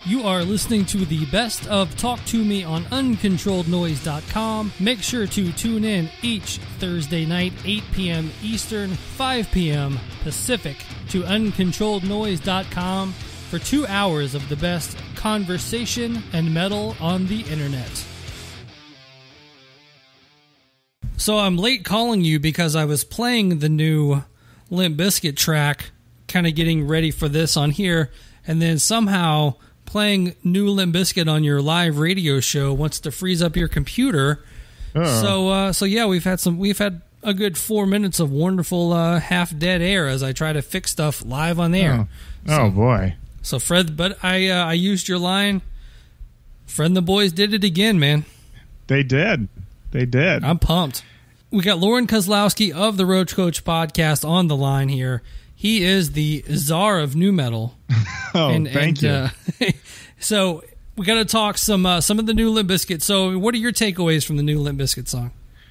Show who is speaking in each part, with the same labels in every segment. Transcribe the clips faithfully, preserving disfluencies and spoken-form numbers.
Speaker 1: You are listening to the best of Talk to Me on uncontrolled noise dot com. Make sure to tune in each Thursday night, eight p.m. Eastern, five p.m. Pacific, to uncontrolled noise dot com for two hours of the best conversation and metal on the internet. So I'm late calling you because I was playing the new Limp Bizkit track, kind of getting ready for this on here, and then somehow playing new Limp Bizkit on your live radio show wants to freeze up your computer. Uh. So, uh, so yeah, we've had some, we've had a good four minutes of wonderful uh, half dead air as I try to fix stuff live on the air.
Speaker 2: Oh, so, oh boy!
Speaker 1: So Fred, but I, uh, I used your line. Fred and the boys did it again, man.
Speaker 2: They did. They did.
Speaker 1: I'm pumped. We got Lauren Kozlowski of the Roach Coach podcast on the line here. He is the czar of nu metal.
Speaker 2: oh,
Speaker 1: and,
Speaker 2: thank
Speaker 1: and,
Speaker 2: you.
Speaker 1: Uh, so we got to talk some uh, some of the new Limp Bizkit. So, what are your takeaways from the new Limp Bizkit song?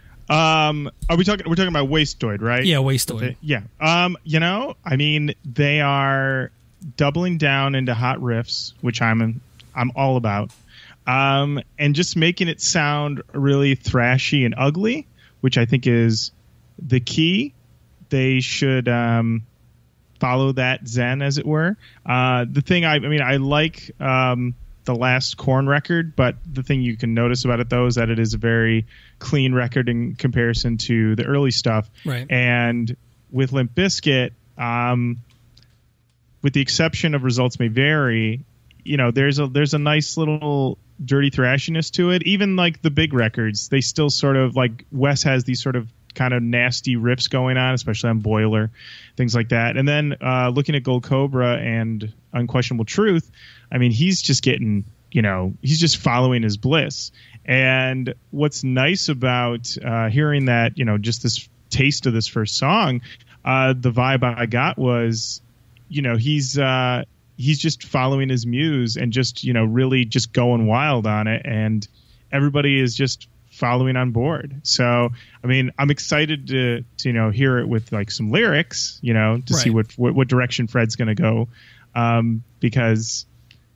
Speaker 2: Um, are we talking? We're talking about Wastoid, right?
Speaker 1: Yeah, Wastoid.
Speaker 2: They, yeah. Um, you know, I mean, they are doubling down into hot riffs, which I'm I'm all about, um, and just making it sound really thrashy and ugly, which I think is the key. They should um, follow that zen, as it were. Uh, the thing, I, I mean, I like um, the last Korn record, but the thing you can notice about it, though, is that it is a very clean record in comparison to the early stuff.
Speaker 1: Right.
Speaker 2: And with Limp Bizkit, um, with the exception of Results May Vary, you know, there's a there's a nice little dirty thrashiness to it. Even like the big records, they still sort of like Wes has these sort of kind of nasty riffs going on, especially on Boiler, things like that. And then uh, looking at Gold Cobra and Unquestionable Truth, I mean, he's just getting, you know, he's just following his bliss. And what's nice about uh, hearing that, you know, just this taste of this first song, uh, the vibe I got was, you know, he's uh, he's just following his muse and just, you know, really just going wild on it. And everybody is just following on board. So, I mean, I'm excited to, to you know, hear it with like some lyrics, you know, to
Speaker 1: right.
Speaker 2: see what, what, what direction Fred's going to go. Um, because,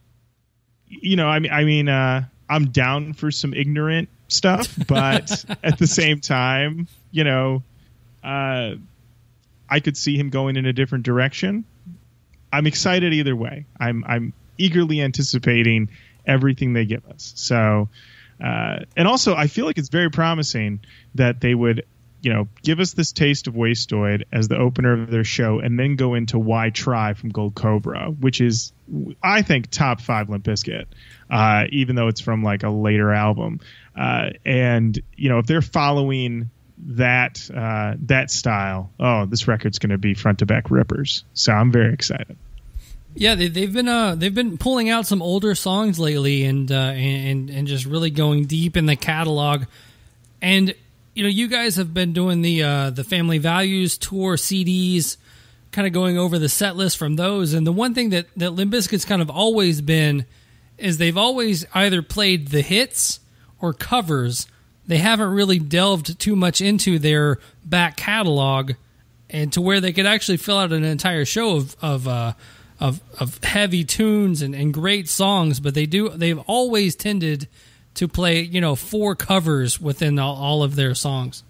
Speaker 2: you know, I mean, I mean, uh, I'm down for some ignorant stuff, but at the same time, you know, uh, I could see him going in a different direction. I'm excited either way. I'm, I'm eagerly anticipating everything they give us. So, Uh, and also, I feel like it's very promising that they would, you know, give us this taste of Wastoid as the opener of their show and then go into Why Try from Gold Cobra, which is, I think, top five Limp Bizkit, uh, even though it's from like a later album. Uh, and, you know, if they're following that uh, that style, oh, this record's going to be front to back rippers. So I'm very excited.
Speaker 1: Yeah, they, they've been uh, they've been pulling out some older songs lately, and uh, and and just really going deep in the catalog. And you know, you guys have been doing the uh, the Family Values tour C Ds, kind of going over the set list from those. And the one thing that that Limp Bizkit's kind of always been is they've always either played the hits or covers. They haven't really delved too much into their back catalog, and to where they could actually fill out an entire show of of. Uh, Of, of heavy tunes and, and great songs, but they do they've always tended to play, you know, four covers within all, all of their songs.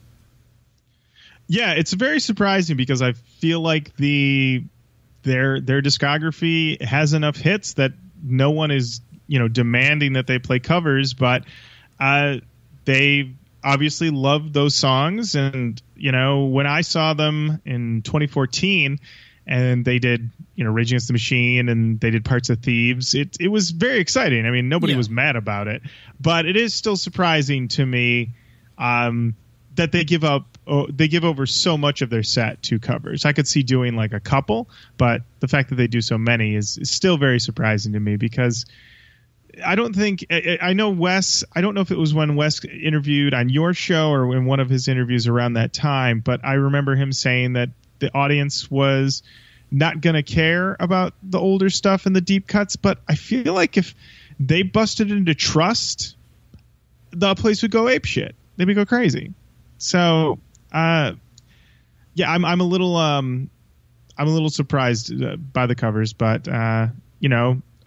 Speaker 2: Yeah, it's very surprising because I feel like the their their discography has enough hits that no one is, you know, demanding that they play covers, but uh, they obviously love those songs. And you know, when I saw them in twenty fourteen. And they did, you know, Rage Against the Machine, and they did parts of Thieves. It it was very exciting. I mean, nobody yeah. was mad about it, but it is still surprising to me um, that they give up. Oh, they give over so much of their set to covers. I could see doing like a couple, but the fact that they do so many is, is still very surprising to me because I don't think I, I know Wes. I don't know if it was when Wes interviewed on your show or in one of his interviews around that time, but I remember him saying that the audience was not going to care about the older stuff and the deep cuts. But I feel like if they busted into Trust, the place would go apeshit. They would go crazy. So, uh, yeah, I'm I'm a little um, I'm a little surprised uh, by the covers, but uh, you know,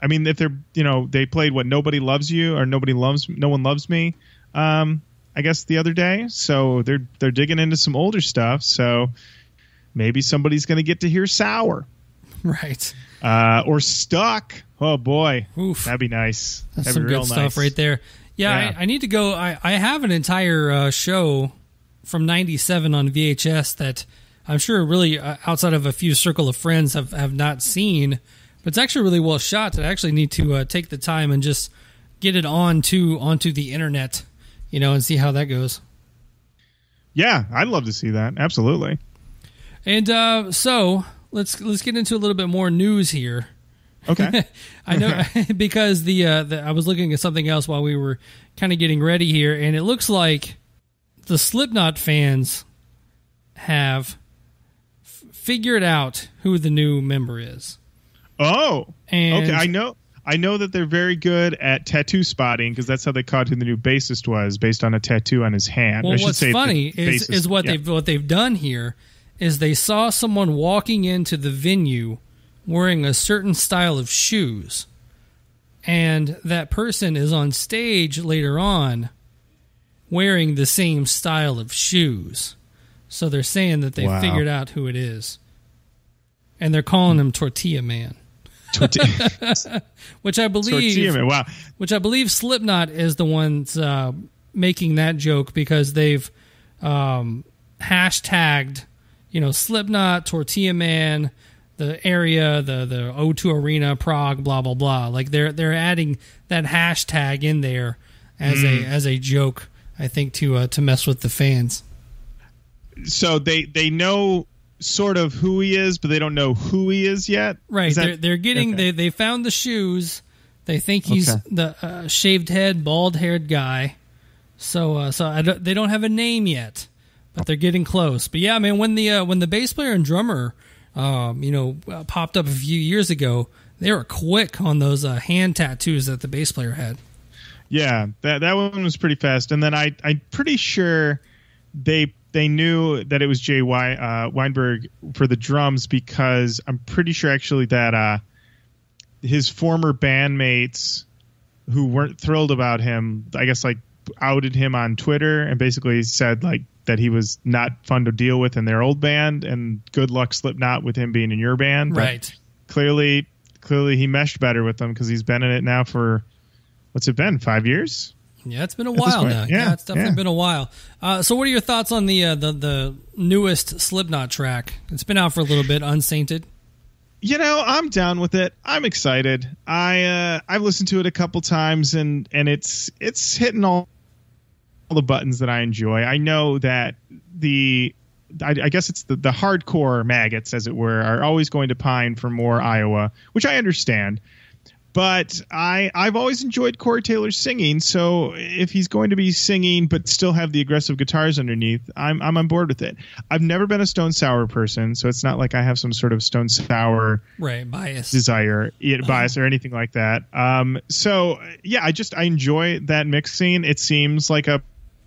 Speaker 2: I mean, if they're, you know, they played what Nobody Loves You or Nobody Loves, No One Loves Me, um, I guess the other day. So they're they're digging into some older stuff. So maybe somebody's going to get to hear Sour.
Speaker 1: Right.
Speaker 2: Uh, or Stuck. Oh, boy.
Speaker 1: Oof.
Speaker 2: That'd be nice.
Speaker 1: That's
Speaker 2: That'd
Speaker 1: some
Speaker 2: be
Speaker 1: good
Speaker 2: real
Speaker 1: stuff
Speaker 2: nice.
Speaker 1: right there. Yeah,
Speaker 2: Yeah.
Speaker 1: I, I need to go. I, I have an entire uh, show from ninety-seven on V H S that I'm sure really uh, outside of a few circle of friends have, have not seen. But it's actually really well shot. I actually need to uh, take the time and just get it onto, onto the internet, you know, and see how that goes.
Speaker 2: Yeah, I'd love to see that. Absolutely.
Speaker 1: And uh, so let's let's get into a little bit more news here.
Speaker 2: Okay.
Speaker 1: I know because the, uh, the I was looking at something else while we were kind of getting ready here, and it looks like the Slipknot fans have f- figured out who the new member is.
Speaker 2: Oh,
Speaker 1: And-
Speaker 2: okay. I know. I know that they're very good at tattoo spotting because that's how they caught who the new bassist was, based on a tattoo on his hand.
Speaker 1: Well,
Speaker 2: I should
Speaker 1: what's
Speaker 2: say the
Speaker 1: funny is,
Speaker 2: bassist-
Speaker 1: is what
Speaker 2: yeah.
Speaker 1: they've what they've done here is they saw someone walking into the venue wearing a certain style of shoes, and that person is on stage later on wearing the same style of shoes. So they're saying that they
Speaker 2: Wow.
Speaker 1: figured out who it is, and they're calling him Tortilla Man,
Speaker 2: Torti-
Speaker 1: which I believe
Speaker 2: Tortilla Man. Wow.
Speaker 1: which I believe Slipknot is the ones uh, making that joke because they've um, hashtagged, you know, Slipknot, Tortilla Man, the area, the the O two Arena, Prague, blah blah blah. Like they're they're adding that hashtag in there as
Speaker 2: Mm.
Speaker 1: a as a joke, I think, to uh, to mess with the fans.
Speaker 2: So they they know sort of who he is, but they don't know who he is yet.
Speaker 1: Right?
Speaker 2: Is that-
Speaker 1: they're they're getting
Speaker 2: okay.
Speaker 1: they they found the shoes. They think he's
Speaker 2: Okay.
Speaker 1: the uh, shaved head, bald haired guy. So uh, so I don't, they don't have a name yet, but they're getting close. But yeah, man, when the uh, when the bass player and drummer, um, you know, uh, popped up a few years ago, they were quick on those uh, hand tattoos that the bass player had.
Speaker 2: Yeah, that that one was pretty fast. And then I I'm pretty sure they they knew that it was Jay Wei, uh, Weinberg for the drums because I'm pretty sure actually that uh, his former bandmates who weren't thrilled about him, I guess like outed him on Twitter and basically said like that he was not fun to deal with in their old band and good luck Slipknot with him being in your band. But
Speaker 1: Right.
Speaker 2: clearly, clearly he meshed better with them because he's been in it now for what's it been? Five years?
Speaker 1: Yeah, it's been a
Speaker 2: this
Speaker 1: while
Speaker 2: point,
Speaker 1: now.
Speaker 2: yeah,
Speaker 1: Yeah, it's definitely
Speaker 2: yeah.
Speaker 1: been a while. Uh, so, what are your thoughts on the uh, the the newest Slipknot track? It's been out for a little bit, Unsainted.
Speaker 2: You know, I'm down with it. I'm excited. I uh, I've listened to it a couple times and and it's it's hitting all, all the buttons that I enjoy. I know that the I, I guess it's the, the hardcore maggots, as it were, are always going to pine for more Iowa, which I understand. But I, I've always enjoyed Corey Taylor's singing, so if he's going to be singing but still have the aggressive guitars underneath, I'm I'm on board with it. I've never been a Stone Sour person, so it's not like I have some sort of Stone Sour
Speaker 1: Right, bias.
Speaker 2: desire, bias, or anything like that. Um, so yeah, I just I enjoy that mixing. It seems like a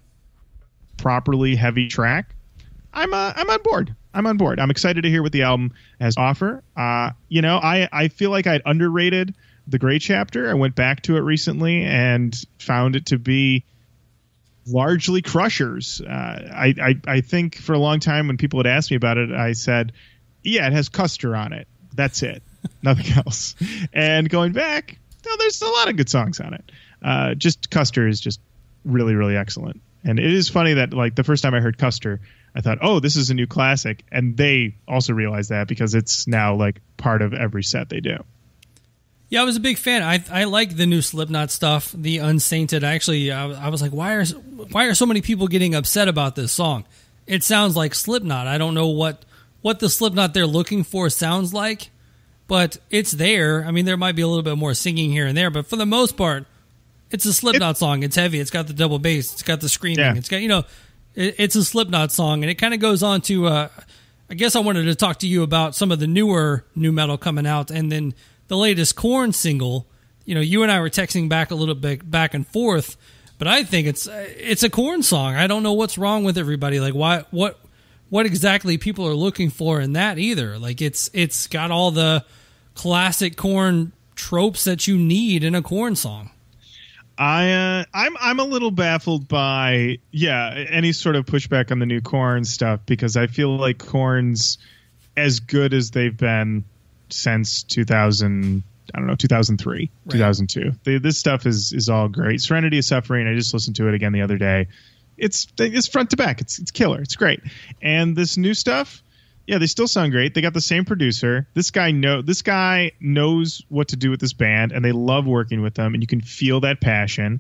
Speaker 2: properly heavy track. I'm uh, I'm on board. I'm on board. I'm excited to hear what the album has to offer. Uh, you know, I I feel like I'd underrated The Gray Chapter. I went back to it recently and found it to be largely Crushers. Uh, I, I I think for a long time when people had asked me about it, I said, yeah, it has Custer on it. That's it. Nothing else. And going back, no, there's a lot of good songs on it. Uh, just Custer is just really, really excellent. And it is funny that like the first time I heard Custer, I thought, oh, this is a new classic. And they also realized that because it's now like part of every set they do.
Speaker 1: Yeah, I was a big fan. I I like the new Slipknot stuff, the Unsainted. Actually, I, I was like, why are why are so many people getting upset about this song? It sounds like Slipknot. I don't know what what the Slipknot they're looking for sounds like, but it's there. I mean, there might be a little bit more singing here and there, but for the most part, it's a Slipknot it, song. It's heavy. It's got the double bass. It's got the screaming. Yeah. It's got, you know, it, it's a Slipknot song, and it kind of goes on to. Uh, I guess I wanted to talk to you about some of the newer new metal coming out, and then the latest Korn single. You know, you and I were texting back a little bit back and forth, but I think it's it's a Korn song. I don't know what's wrong with everybody. Like, why what what exactly people are looking for in that either. Like, it's it's got all the classic Korn tropes that you need in a Korn song.
Speaker 2: I uh, I'm I'm a little baffled by yeah any sort of pushback on the new Korn stuff, because I feel like Korn's as good as they've been since two thousand. I don't know, two thousand three, right. two thousand two. They, this stuff is is all great. Serenity of Suffering, I just listened to it again the other day. It's it's front to back. It's it's killer. It's great. And this new stuff, yeah, they still sound great. They got the same producer. This guy know this guy knows what to do with this band, and they love working with them, and you can feel that passion.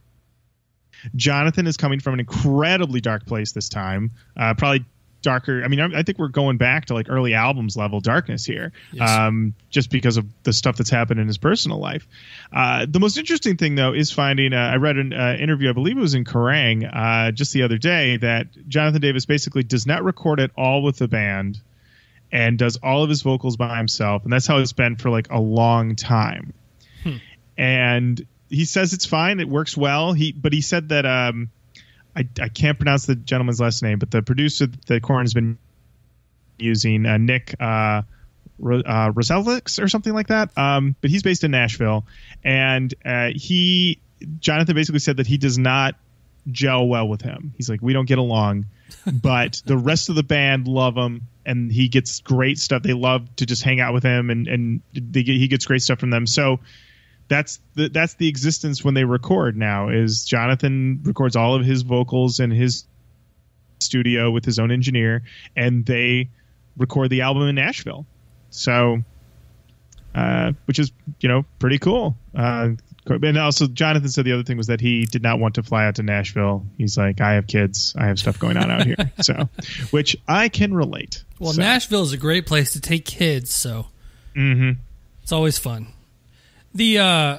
Speaker 2: Jonathan is coming from an incredibly dark place this time. Uh, probably darker. I mean, I, I think we're going back to like early albums level darkness here, yes. um, just because of the stuff that's happened in his personal life. Uh, the most interesting thing, though, is finding. Uh, I read an uh, interview, I believe it was in Kerrang, uh, just the other day, that Jonathan Davis basically does not record it all with the band and does all of his vocals by himself, and that's how it's been for like a long time. Hmm. And he says it's fine, it works well. He, but he said that. Um, I, I can't pronounce the gentleman's last name, but the producer that Korn has been using, uh, Nick uh, Ro- uh, Roselix or something like that. Um, but he's based in Nashville, and uh, he Jonathan basically said that he does not gel well with him. He's like, we don't get along, but the rest of the band love him, and he gets great stuff. They love to just hang out with him, and and they get, he gets great stuff from them. So. That's the that's the existence when they record now. Is Jonathan records all of his vocals in his studio with his own engineer, and they record the album in Nashville. So, uh, which is you know pretty cool. Uh, and also, Jonathan said the other thing was that he did not want to fly out to Nashville. He's like, I have kids, I have stuff going on out here. So, which I can relate.
Speaker 1: Well,
Speaker 2: so.
Speaker 1: Nashville is a great place to take kids, so
Speaker 2: mm-hmm.
Speaker 1: It's always fun. The, uh,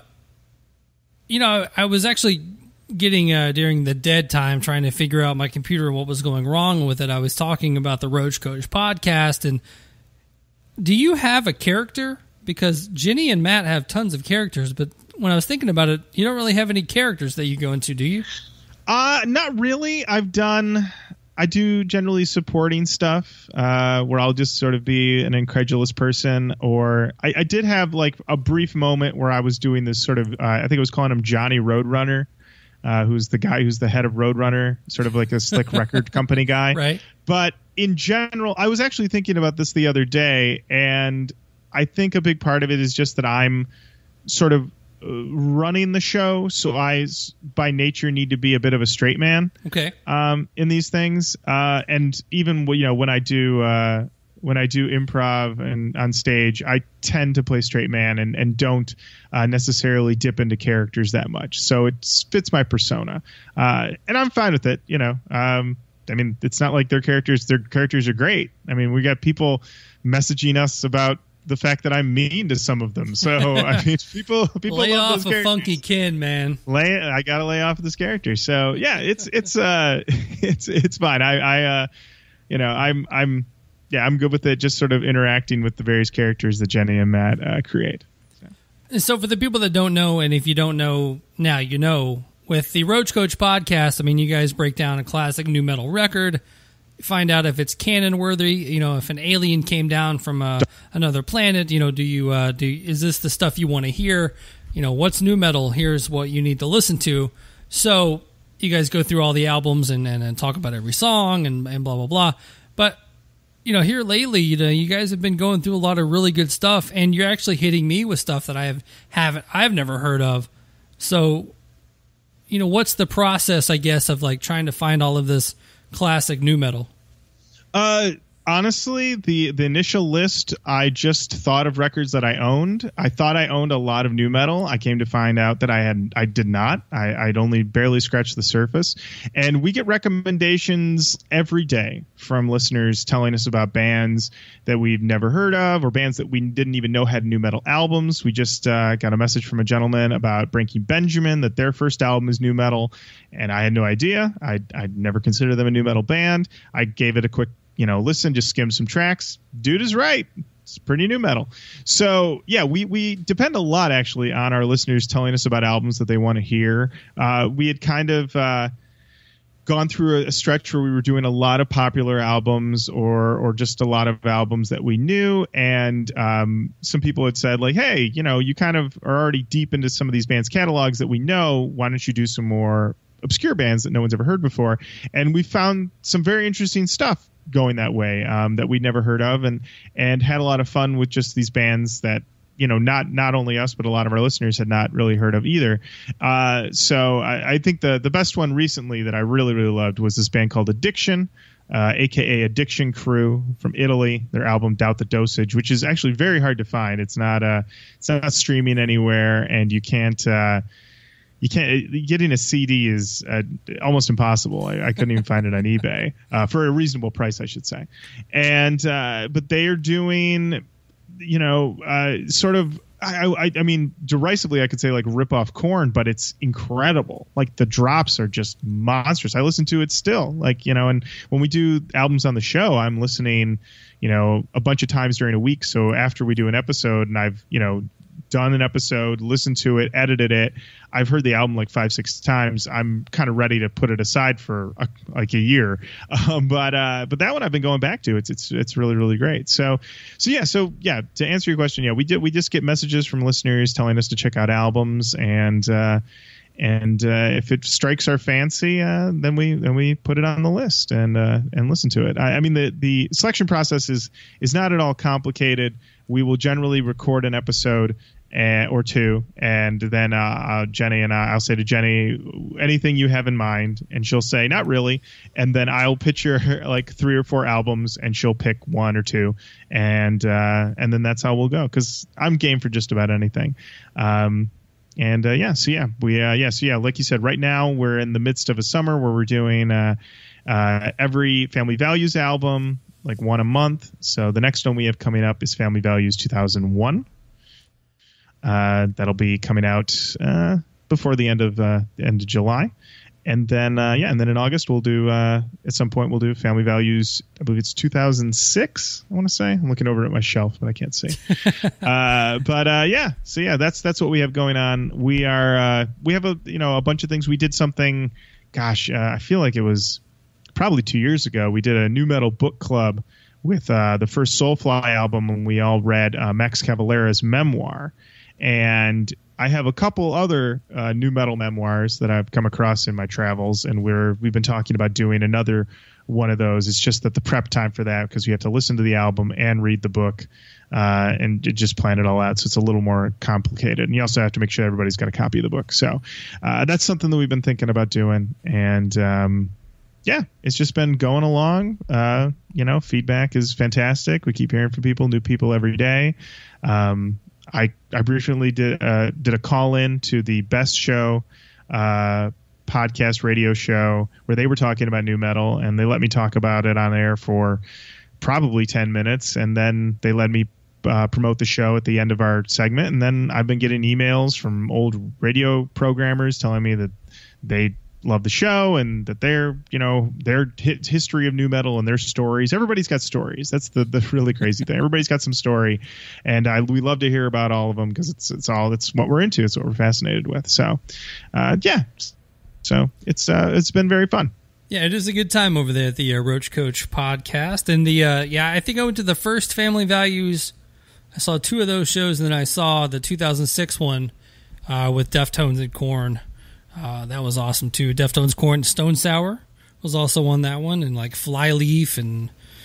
Speaker 1: you know, I was actually getting, uh, during the dead time, trying to figure out my computer and what was going wrong with it. I was talking about the Roach Coach podcast, and do you have a character? Because Jenny and Matt have tons of characters, but when I was thinking about it, you don't really have any characters that you go into, do you?
Speaker 2: Uh, not really. I've done... I do generally supporting stuff uh, where I'll just sort of be an incredulous person, or I, I did have like a brief moment where I was doing this sort of, uh, I think I was calling him Johnny Roadrunner, uh, who's the guy who's the head of Roadrunner, sort of like a slick record company guy.
Speaker 1: Right.
Speaker 2: But in general, I was actually thinking about this the other day, and I think a big part of it is just that I'm sort of running the show, so I by nature need to be a bit of a straight man.
Speaker 1: Okay.
Speaker 2: Um, in these things, uh, and even you know when I do uh, when I do improv and on stage, I tend to play straight man and and don't uh, necessarily dip into characters that much. So it fits my persona, uh, and I'm fine with it. You know, um, I mean, it's not like their characters their characters are great. I mean, we got people messaging us about the fact that I'm mean to some of them. So I mean, people people
Speaker 1: lay
Speaker 2: love
Speaker 1: off
Speaker 2: those
Speaker 1: a funky Ken, man.
Speaker 2: Lay I gotta lay off this character. So yeah, it's it's uh it's it's fine. I I uh you know I'm I'm yeah I'm good with it. Just sort of interacting with the various characters that Jenny and Matt uh, create. So.
Speaker 1: And so for the people that don't know, and if you don't know now, you know, with the Roach Coach podcast, I mean, you guys break down a classic new metal record. Find out if it's canon worthy, you know, if an alien came down from uh, another planet, you know, do you uh, do is this the stuff you want to hear? You know, what's new metal? Here's what you need to listen to. So you guys go through all the albums and, and, and talk about every song and, and blah blah blah. But you know, here lately, you know, you guys have been going through a lot of really good stuff, and you're actually hitting me with stuff that I have haven't I've never heard of. So, you know, what's the process, I guess, of like trying to find all of this classic new metal?
Speaker 2: Uh, honestly, the the initial list, I just thought of records that I owned. I thought I owned a lot of new metal. I came to find out that I had I did not. I, I'd only barely scratched the surface. And we get recommendations every day from listeners telling us about bands that we've never heard of, or bands that we didn't even know had new metal albums. We just uh, got a message from a gentleman about Breaking Benjamin, that their first album is new metal, and I had no idea. I'd, I'd never considered them a new metal band. I gave it a quick you know, listen, just skim some tracks. Dude is right. It's pretty new metal. So, yeah, we, we depend a lot, actually, on our listeners telling us about albums that they want to hear. Uh, we had kind of uh, gone through a stretch where we were doing a lot of popular albums or or just a lot of albums that we knew, and um, some people had said like, hey, you know, you kind of are already deep into some of these bands' catalogs that we know. Why don't you do some more obscure bands that no one's ever heard before? And we found some very interesting stuff going that way um, that we'd never heard of, and and had a lot of fun with just these bands that, you know, not not only us, but a lot of our listeners had not really heard of either. Uh, so I, I think the the best one recently that I really, really loved was this band called Addiction, uh, a k a. Addiction Crew from Italy. Their album Doubt the Dosage, which is actually very hard to find. It's not uh, it's not streaming anywhere, and you can't uh, you can't getting a C D is uh, almost impossible. I, I couldn't even find it on eBay uh, for a reasonable price, I should say. And uh, but they are doing, you know, uh, sort of, I, I, I mean, derisively, I could say like rip off Korn, but it's incredible. Like the drops are just monstrous. I listen to it still, like, you know, and when we do albums on the show, I'm listening, you know, a bunch of times during a week. So after we do an episode and I've, you know, done an episode, listened to it, edited it, I've heard the album like five, six times. I'm kind of ready to put it aside for a, like a year. Um, but uh, but that one I've been going back to. It's it's it's really, really great. So so yeah, so yeah, to answer your question, yeah, we did we just get messages from listeners telling us to check out albums, and uh, and uh, if it strikes our fancy, uh, then we then we put it on the list and uh, and listen to it. I, I mean, the the selection process is is not at all complicated. We will generally record an episode Uh, or two, and then uh, uh, Jenny and I, I'll say to Jenny, anything you have in mind, and she'll say, not really, and then I'll pitch her like three or four albums, and she'll pick one or two, and uh, and then that's how we'll go, because I'm game for just about anything. Um, and uh, yeah, so yeah, we uh, yeah, so yeah, like you said, right now we're in the midst of a summer where we're doing uh, uh, every Family Values album, like one a month. So the next one we have coming up is Family Values two thousand one. Uh, that'll be coming out uh, before the end of uh, the end of July, and then uh, yeah, and then in August we'll do uh, at some point we'll do Family Values. I believe it's two thousand six. I want to say I'm looking over at my shelf, but I can't see. uh, but uh, yeah, so yeah, that's that's what we have going on. We are uh, we have a you know a bunch of things. We did something. Gosh, uh, I feel like it was probably two years ago. We did a new metal book club with uh, the first Soulfly album, and we all read uh, Max Cavalera's memoir. And I have a couple other uh, new metal memoirs that I've come across in my travels, and we're we've been talking about doing another one of those. It's just that the prep time for that, because we have to listen to the album and read the book uh, and just plan it all out. So it's a little more complicated, and you also have to make sure everybody's got a copy of the book. So uh, that's something that we've been thinking about doing, and um, yeah, it's just been going along. Uh, you know, feedback is fantastic. We keep hearing from people, new people every day. Um, I, I briefly did uh, did a call in to the Best Show uh, podcast radio show where they were talking about new metal, and they let me talk about it on air for probably ten minutes, and then they let me uh, promote the show at the end of our segment. And then I've been getting emails from old radio programmers telling me that they love the show and that their you know their hit history of new metal and their stories. Everybody's got stories. That's the, the really crazy thing. Everybody's got some story, and I we love to hear about all of them, because it's it's all it's what we're into. It's what we're fascinated with. So uh, yeah, so it's uh, it's been very fun.
Speaker 1: Yeah, it is a good time over there at the uh, Roach Coach podcast. And the uh, yeah, I think I went to the first Family Values. I saw two of those shows, and then I saw the two thousand six one uh, with Deftones and Korn. Uh, that was awesome too. Deftones, Korn, Stone Sour was also on that one, and like Flyleaf and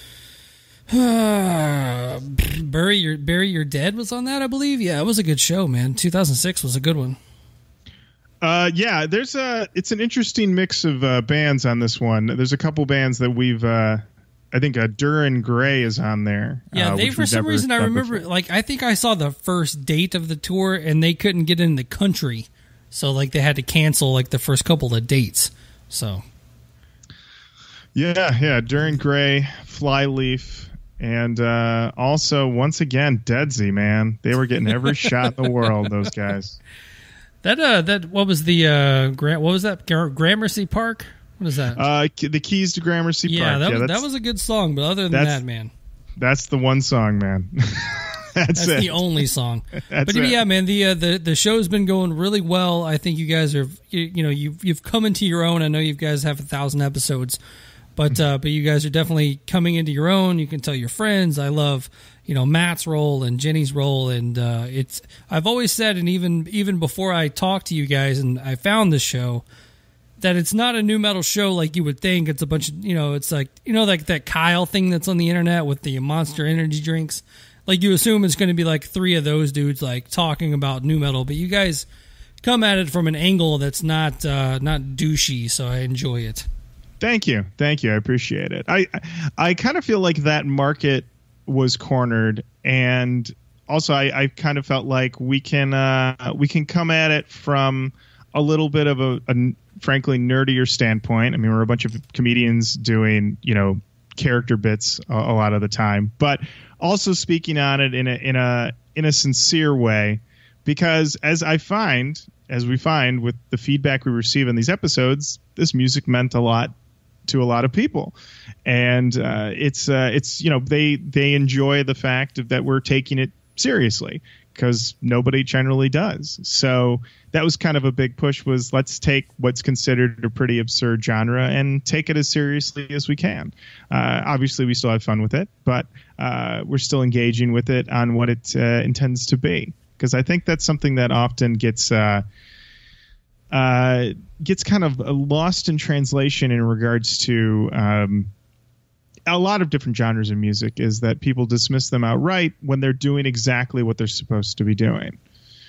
Speaker 1: uh, Bury Your Bury Your Dead was on that, I believe. Yeah, it was a good show, man. two thousand six was a good one.
Speaker 2: Uh, yeah, there's a it's an interesting mix of uh, bands on this one. There's a couple bands that we've. Uh, I think uh, Duran Gray is on there.
Speaker 1: Yeah,
Speaker 2: uh,
Speaker 1: they for some reason I remember. Before. Like I think I saw the first date of the tour, and they couldn't get in the country. So, like, they had to cancel, like, the first couple of dates. So.
Speaker 2: Yeah, yeah. Duran Gray, Flyleaf, and uh, also, once again, Deadsy, man. They were getting every shot in the world, those guys.
Speaker 1: That, uh, that, what was the, uh, Gra- what was that? Gra- Gramercy Park? What is that?
Speaker 2: Uh, the Keys to Gramercy
Speaker 1: yeah,
Speaker 2: Park.
Speaker 1: That
Speaker 2: yeah,
Speaker 1: was, that was a good song, but other than that, man.
Speaker 2: That's the one song, man.
Speaker 1: That's
Speaker 2: it.
Speaker 1: the only song.
Speaker 2: That's
Speaker 1: but
Speaker 2: it.
Speaker 1: yeah, man, the uh, the the show's been going really well. I think you guys are, you, you know, you've you've come into your own. I know you guys have a thousand episodes, but uh, but you guys are definitely coming into your own. You can tell your friends. I love, you know, Matt's role and Jenny's role, and uh, it's. I've always said, and even even before I talked to you guys and I found this show, that it's not a new metal show like you would think. It's a bunch of, you know, it's like, you know, like that Kyle thing that's on the internet with the Monster Energy drinks. Like, you assume it's going to be like three of those dudes like talking about new metal, but you guys come at it from an angle that's not uh, not douchey, so I enjoy it.
Speaker 2: Thank you, thank you. I appreciate it. I I kind of feel like that market was cornered, and also I, I kind of felt like we can uh, we can come at it from a little bit of a, a frankly nerdier standpoint. I mean, we're a bunch of comedians doing, you know, character bits a, a lot of the time, but also speaking on it in a in a in a sincere way, because as I find, as we find with the feedback we receive in these episodes, this music meant a lot to a lot of people, and uh, it's uh, it's you know they they enjoy the fact that we're taking it seriously, because nobody generally does. So that was kind of a big push, was let's take what's considered a pretty absurd genre and take it as seriously as we can. Uh, obviously, we still have fun with it, but uh, we're still engaging with it on what it uh, intends to be. Because I think that's something that often gets uh, uh, gets kind of lost in translation in regards to um, a lot of different genres of music, is that people dismiss them outright when they're doing exactly what they're supposed to be doing.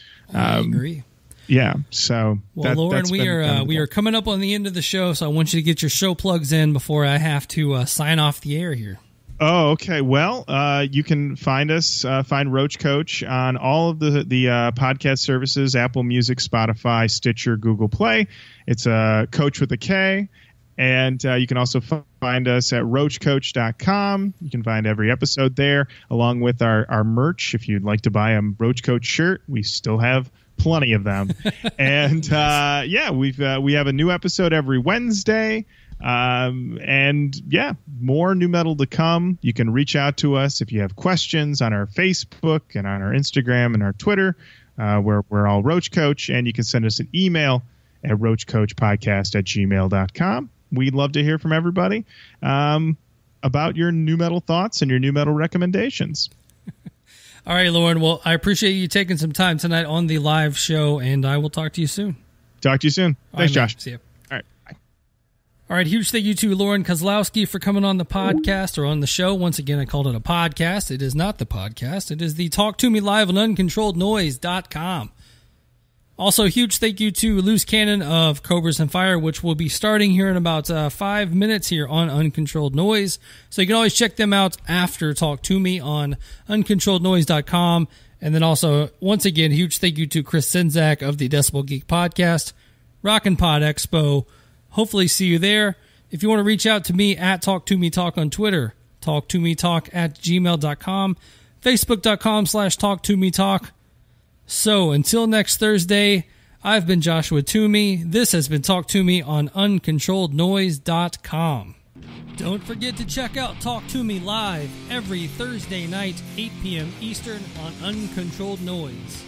Speaker 1: I
Speaker 2: Um,
Speaker 1: agree.
Speaker 2: Yeah. So,
Speaker 1: Well,
Speaker 2: that,
Speaker 1: Lauren,
Speaker 2: that's
Speaker 1: we
Speaker 2: been
Speaker 1: are
Speaker 2: kind
Speaker 1: uh,
Speaker 2: of
Speaker 1: we
Speaker 2: cool.
Speaker 1: are coming up on the end of the show, so I want you to get your show plugs in before I have to uh, sign off the air here.
Speaker 2: Oh, okay. Well, uh, you can find us, uh, find Roach Coach on all of the the uh, podcast services: Apple Music, Spotify, Stitcher, Google Play. It's a uh, Coach with a K. And uh, you can also f- find us at roach coach dot com. You can find every episode there, along with our, our merch. If you'd like to buy a Roach Coach shirt, we still have plenty of them. And uh, yeah, we've uh, we have a new episode every Wednesday. Um, and yeah, more new metal to come. You can reach out to us if you have questions on our Facebook and on our Instagram and our Twitter, uh, where we're all Roach Coach. And you can send us an email at roach coach podcast at gmail dot com. We'd love to hear from everybody um, about your new metal thoughts and your new metal recommendations.
Speaker 1: All right, Lauren. Well, I appreciate you taking some time tonight on the live show, and I will talk to you soon.
Speaker 2: Talk to you soon.
Speaker 1: All
Speaker 2: Thanks,
Speaker 1: right, man.
Speaker 2: Josh.
Speaker 1: See you.
Speaker 2: All right. Bye.
Speaker 1: All right, huge thank you to Lauren Kozlowski for coming on the podcast, or on the show. Once again, I called it a podcast. It is not the podcast. It is the Talk to Me Live on uncontrolled noise dot com. Also, huge thank you to Loose Cannon of Cobras and Fire, which will be starting here in about uh, five minutes here on Uncontrolled Noise. So you can always check them out after Talk to Me on uncontrolled noise dot com. And then also, once again, huge thank you to Chris Czynszak of the Decibel Geek Podcast, Rockin' Pod Expo. Hopefully see you there. If you want to reach out to me, at Talk to Me Talk on Twitter, talk to me talk at gmail dot com, facebook dot com slash talk to me talk. So, until next Thursday, I've been Joshua Toomey. This has been Talk to Me on uncontrolled noise dot com. Don't forget to check out Talk to Me live every Thursday night, eight p.m. Eastern on Uncontrolled Noise.